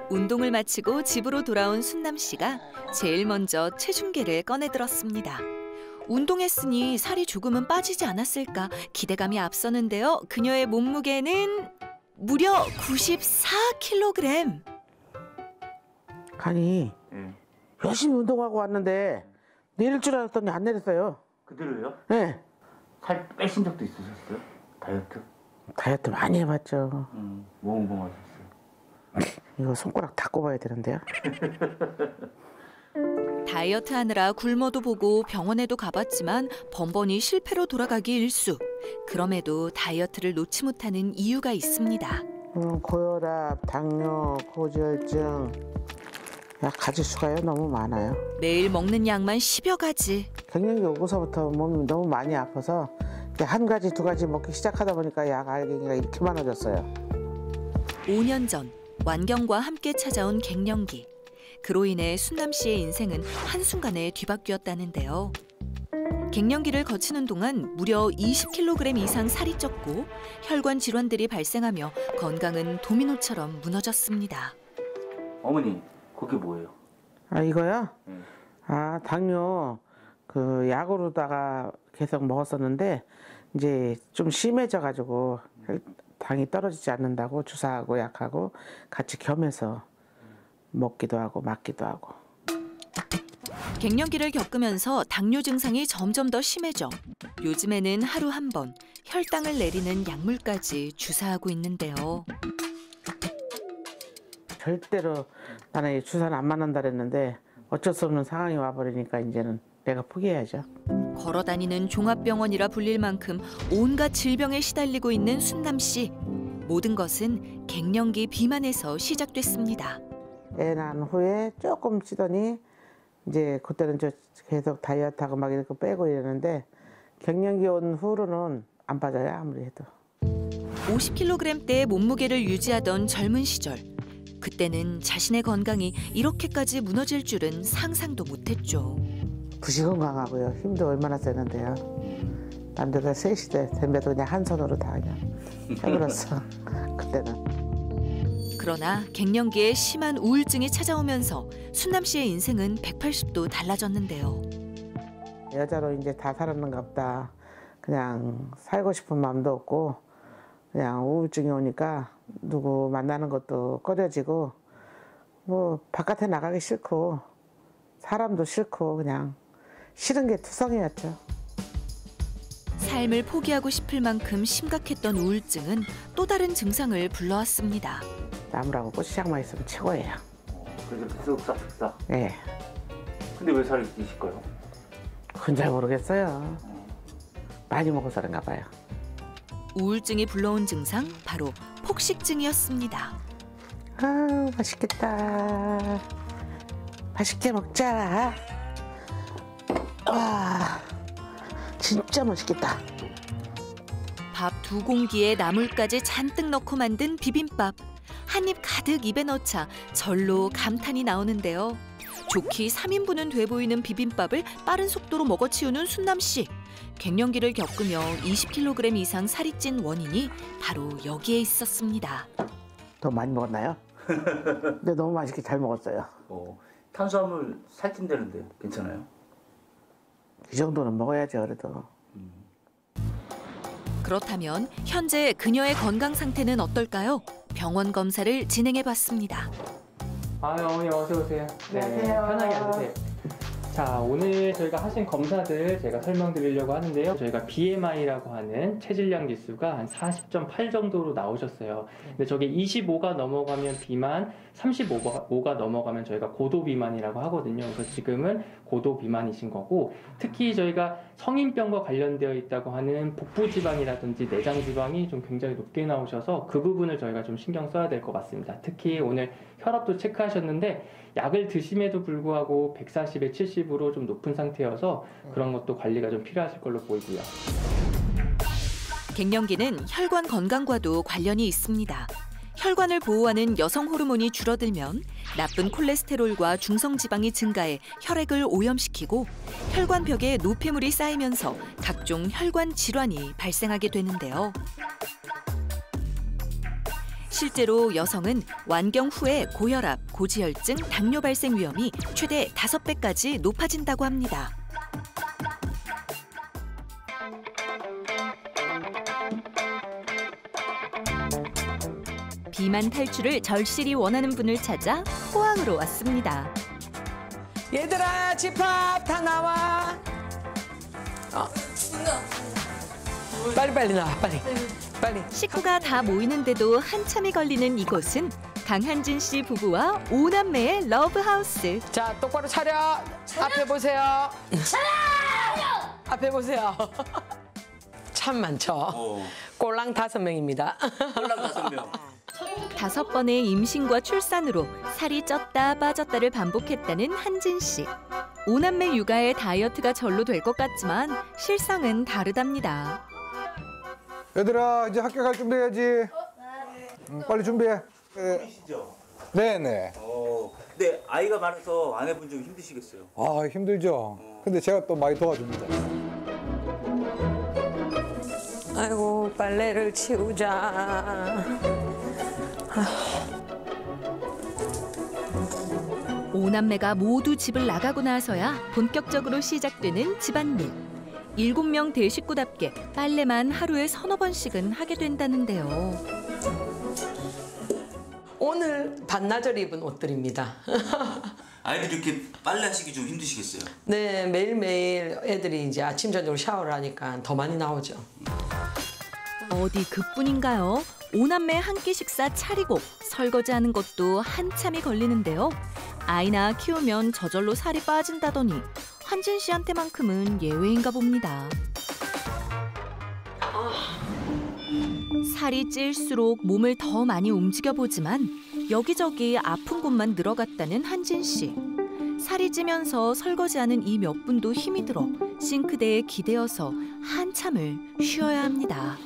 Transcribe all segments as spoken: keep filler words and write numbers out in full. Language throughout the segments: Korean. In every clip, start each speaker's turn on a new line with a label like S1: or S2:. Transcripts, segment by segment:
S1: 운동을 마치고 집으로 돌아온 순남 씨가 제일 먼저 체중계를 꺼내 들었습니다. 운동했으니 살이 조금은 빠지지 않았을까 기대감이 앞서는데요. 그녀의 몸무게는 무려 구십사 킬로그램.
S2: 아니,
S3: 네.
S2: 열심히 운동하고 왔는데 내릴 줄 알았더니 안 내렸어요.
S3: 그대로요?
S2: 네.
S3: 살 빼신 적도 있으셨어요? 다이어트?
S2: 다이어트 많이 해봤죠.
S3: 음, 뭐 운동하셨어요?
S2: 이거 손가락 다 꼽아야 되는데요.
S1: 다이어트 하느라 굶어도 보고 병원에도 가봤지만 번번이 실패로 돌아가기 일쑤. 그럼에도 다이어트를 놓지 못하는 이유가 있습니다.
S2: 음, 고혈압, 당뇨, 고지혈증. 야, 가지수가요 너무 많아요.
S1: 매일 먹는 양만 십여 가지.
S2: 갱년기 오고서부터 몸이 너무 많이 아파서 한 가지, 두 가지 먹기 시작하다 보니까 약 알갱이가 이렇게 많아졌어요.
S1: 오 년 전 완경과 함께 찾아온 갱년기. 그로 인해 순남 씨의 인생은 한순간에 뒤바뀌었다는데요. 갱년기를 거치는 동안 무려 이십 킬로그램 이상 살이 쪘고 혈관 질환들이 발생하며 건강은 도미노처럼 무너졌습니다.
S3: 어머니, 그게 뭐예요?
S2: 아, 이거요?
S3: 네.
S2: 아, 당뇨 그 약으로다가 계속 먹었었는데 이제 좀 심해져가지고 당이 떨어지지 않는다고 주사하고 약하고 같이 겸해서 먹기도 하고 맞기도 하고.
S1: 갱년기를 겪으면서 당뇨 증상이 점점 더 심해져 요즘에는 하루 한 번 혈당을 내리는 약물까지 주사하고 있는데요.
S2: 절대로 나는 이 주사는 안 맞는다 그랬는데 어쩔 수 없는 상황이 와버리니까 이제는 내가 포기해야죠.
S1: 걸어다니는 종합병원이라 불릴 만큼 온갖 질병에 시달리고 있는 순남 씨. 모든 것은 갱년기 비만에서 시작됐습니다.
S2: 애 낳은 후에 조금 찌더니 이제 그때는 저 계속 다이어트하고 막 이렇게 빼고 이러는데 갱년기 온 후로는 안 빠져요 아무리 해도.
S1: 오십 킬로그램대의 몸무게를 유지하던 젊은 시절. 그때는 자신의 건강이 이렇게까지 무너질 줄은 상상도 못했죠.
S2: 부지건강하고요. 힘도 얼마나 세는데요. 남자들 셋이 됨에도 그냥 한 손으로 다 그냥 해버렸어. 그때는.
S1: 그러나 갱년기에 심한 우울증이 찾아오면서 순남 씨의 인생은 백팔십 도 달라졌는데요.
S2: 여자로 이제 다 살았는가 보다. 그냥 살고 싶은 마음도 없고 그냥 우울증이 오니까 누구 만나는 것도 꺼려지고 뭐 바깥에 나가기 싫고 사람도 싫고 그냥 싫은 게 투성이었죠.
S1: 삶을 포기하고 싶을 만큼 심각했던 우울증은 또 다른 증상을 불러왔습니다.
S2: 나무라고 꽃시장만 있으면 최고예요.
S3: 그래서 계속 싹싹.
S2: 네.
S3: 근데 왜 살이 찌실까요?
S2: 그건 잘 모르겠어요. 많이 먹어서 그런가 봐요.
S1: 우울증이 불러온 증상 바로 폭식증이었습니다.
S2: 아, 맛있겠다. 맛있게 먹자. 와, 진짜 맛있겠다.
S1: 밥 두 공기에 나물까지 잔뜩 넣고 만든 비빔밥. 한 입 가득 입에 넣자 절로 감탄이 나오는데요. 좋기 삼 인분은 돼 보이는 비빔밥을 빠른 속도로 먹어치우는 순남 씨. 갱년기를 겪으며 이십 킬로그램 이상 살이 찐 원인이 바로 여기에 있었습니다.
S2: 더 많이 먹었나요? 근데 너무 맛있게 잘 먹었어요.
S3: 어, 탄수화물 살찐다는데 괜찮아요?
S2: 이 정도는 먹어야죠, 그래도.
S1: 그렇다면 현재 그녀의 건강 상태는 어떨까요? 병원 검사를 진행해 봤습니다.
S4: 아, 어머니 어서 오세요. 네,
S2: 안녕하세요.
S4: 편하게 앉으세요. 자, 오늘 저희가 하신 검사들 제가 설명드리려고 하는데요. 저희가 비엠아이라고 하는 체질량 지수가 한 사십 점 팔 정도로 나오셨어요. 근데 저게 이십오가 넘어가면 비만, 삼십오가 넘어가면 저희가 고도 비만이라고 하거든요. 그래서 지금은 고도 비만이신 거고, 특히 저희가 성인병과 관련되어 있다고 하는 복부지방이라든지 내장지방이 좀 굉장히 높게 나오셔서 그 부분을 저희가 좀 신경 써야 될 것 같습니다. 특히 오늘 혈압도 체크하셨는데 약을 드심에도 불구하고 백사십에 칠십으로 좀 높은 상태여서 그런 것도 관리가 좀 필요하실 걸로 보이고요.
S1: 갱년기는 혈관 건강과도 관련이 있습니다. 혈관을 보호하는 여성 호르몬이 줄어들면 나쁜 콜레스테롤과 중성지방이 증가해 혈액을 오염시키고 혈관벽에 노폐물이 쌓이면서 각종 혈관 질환이 발생하게 되는데요. 실제로 여성은 완경 후에 고혈압, 고지혈증, 당뇨 발생 위험이 최대 다섯 배까지 높아진다고 합니다. 비만 탈출을 절실히 원하는 분을 찾아 포항으로 왔습니다.
S5: 얘들아, 집합 다 나와. 어. 빨리 빨리 나와, 빨리. 빨리.
S1: 식구가 다 모이는데도 한참이 걸리는 이곳은 강한진 씨 부부와 오남매의 러브하우스.
S5: 자, 똑바로 차려. 앞에 보세요. 차려! 앞에 보세요. 참 많죠.
S3: 어.
S5: 꼴랑 다섯 명입니다.
S3: 꼴랑 다섯 명.
S1: 다섯 번의 임신과 출산으로 살이 쪘다 빠졌다를 반복했다는 한진 씨. 오남매 육아에 다이어트가 절로 될 것 같지만 실상은 다르답니다.
S6: 얘들아 이제 학교 갈 준비해야지. 응, 빨리 준비해.
S3: 힘드시죠?
S6: 네네.
S3: 어. 근데 아이가 많아서 아내분 좀 힘드시겠어요?
S6: 아 힘들죠. 근데 제가 또 많이 도와줍니다.
S5: 아이고, 빨래를 치우자.
S1: 오남매가 모두 집을 나가고 나서야 본격적으로 시작되는 집안일. 일곱 명 대식구답게 빨래만 하루에 서너 번씩은 하게 된다는데요.
S5: 오늘 반나절 입은 옷들입니다.
S7: 아이들이 이렇게 빨래하시기 좀 힘드시겠어요?
S5: 네, 매일매일 애들이 이제 아침, 저녁으로 샤워를 하니까 더 많이 나오죠.
S1: 어디 그뿐인가요? 오남매 한 끼 식사 차리고 설거지하는 것도 한참이 걸리는데요. 아이나 키우면 저절로 살이 빠진다더니 한진 씨한테만큼은 예외인가 봅니다. 살이 찔수록 몸을 더 많이 움직여보지만 여기저기 아픈 곳만 늘어갔다는 한진 씨. 살이 찌면서 설거지하는 이 몇 분도 힘이 들어 싱크대에 기대어서 한참을 쉬어야 합니다.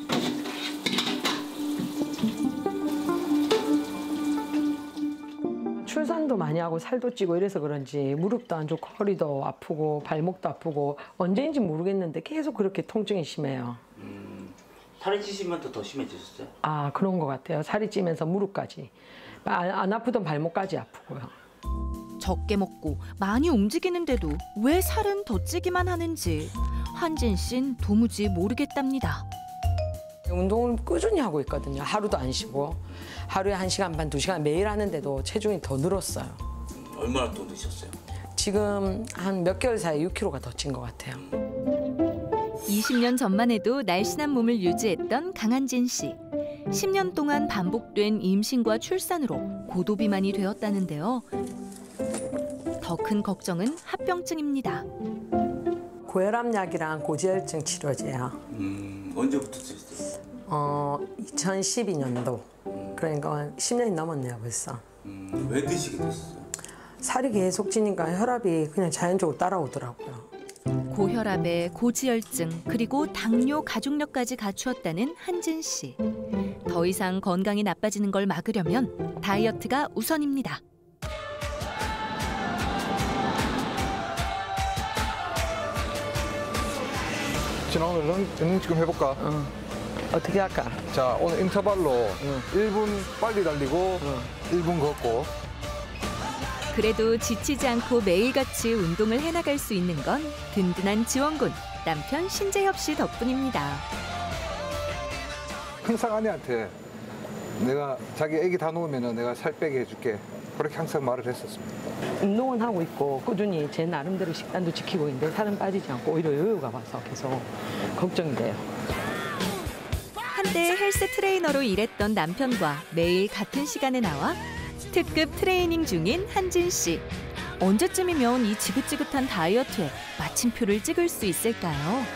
S5: 출산도 많이 하고 살도 찌고 이래서 그런지 무릎도 안 좋고 허리도 아프고 발목도 아프고 언제인지 모르겠는데 계속 그렇게 통증이 심해요.
S3: 음, 살이 찌시면 더 심해지셨어요?
S5: 아, 그런 것 같아요. 살이 찌면서 무릎까지. 안, 안 아프던 발목까지 아프고요.
S1: 적게 먹고 많이 움직이는데도 왜 살은 더 찌기만 하는지 한진 씨는 도무지 모르겠답니다.
S5: 운동을 꾸준히 하고 있거든요. 하루도 안 쉬고. 하루에 한 시간 반, 두 시간 매일 하는데도 체중이 더 늘었어요.
S7: 얼마나 또 드셨어요?
S5: 지금 한 몇 개월 사이에 육 킬로그램가 더 찐 것 같아요.
S1: 이십 년 전만 해도 날씬한 몸을 유지했던 강한진 씨. 십 년 동안 반복된 임신과 출산으로 고도비만이 되었다는데요. 더 큰 걱정은 합병증입니다.
S5: 고혈압약이랑 고지혈증 치료제요.
S7: 음, 언제부터 드셨어요?
S5: 어, 이천십이 년도. 그러니까 십 년이 넘었네요, 벌써.
S7: 음, 왜 드시게 됐어요?
S5: 살이 계속 찌니까 혈압이 그냥 자연적으로 따라오더라고요.
S1: 고혈압에 고지혈증 그리고 당뇨 가족력까지 갖추었다는 한진 씨. 더 이상 건강이 나빠지는 걸 막으려면 다이어트가 우선입니다.
S6: 진아 오늘 런, 런닝 좀 해볼까?
S5: 어. 어떻게 할까?
S6: 자 오늘 인터벌로
S5: 응.
S6: 일 분 빨리 달리고
S5: 응.
S6: 일 분 걷고.
S1: 그래도 지치지 않고 매일같이 운동을 해나갈 수 있는 건 든든한 지원군 남편 신재엽 씨 덕분입니다.
S6: 항상 아내한테 내가 자기 애기 다 놓으면 내가 살 빼게 해줄게. 그렇게 항상 말을 했었습니다.
S5: 운동은 하고 있고 꾸준히 제 나름대로 식단도 지키고 있는데 살은 빠지지 않고 오히려 여유가 와서 계속 걱정이 돼요.
S1: 한때 헬스 트레이너로 일했던 남편과 매일 같은 시간에 나와 특급 트레이닝 중인 한진 씨. 언제쯤이면 이 지긋지긋한 다이어트에 마침표를 찍을 수 있을까요?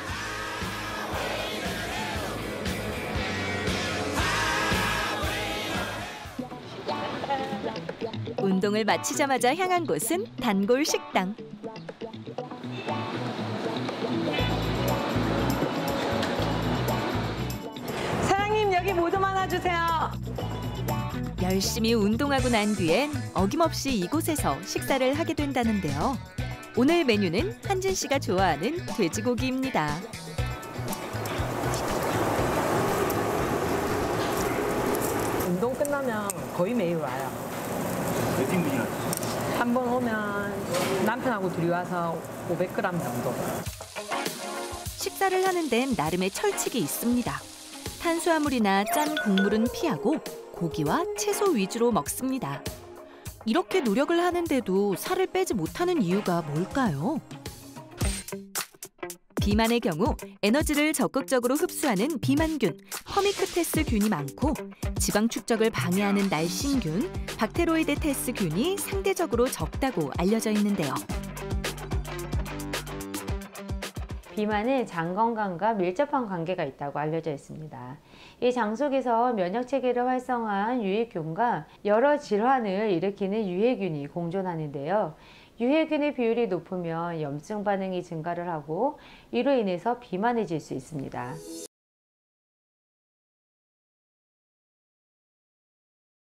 S1: 운동을 마치자마자 향한 곳은 단골 식당.
S5: 사장님, 여기 뭐 좀 하나 주세요.
S1: 열심히 운동하고 난 뒤엔 어김없이 이곳에서 식사를 하게 된다는데요. 오늘 메뉴는 한진 씨가 좋아하는 돼지고기입니다.
S5: 운동 끝나면 거의 매일 와요.
S3: 몇 인분이나?
S5: 한 번 오면 남편하고 둘이 와서 오백 그램 정도.
S1: 식사를 하는 데는 나름의 철칙이 있습니다. 탄수화물이나 짠 국물은 피하고 고기와 채소 위주로 먹습니다. 이렇게 노력을 하는데도 살을 빼지 못하는 이유가 뭘까요? 비만의 경우 에너지를 적극적으로 흡수하는 비만균, 허미크테스균이 많고 지방 축적을 방해하는 날씬균, 박테로이데테스균이 상대적으로 적다고 알려져 있는데요.
S8: 비만은 장 건강과 밀접한 관계가 있다고 알려져 있습니다. 이 장 속에서 면역체계를 활성화한 유해균과 여러 질환을 일으키는 유해균이 공존하는데요. 유해균의 비율이 높으면 염증 반응이 증가를 하고 이로 인해서 비만해질 수 있습니다.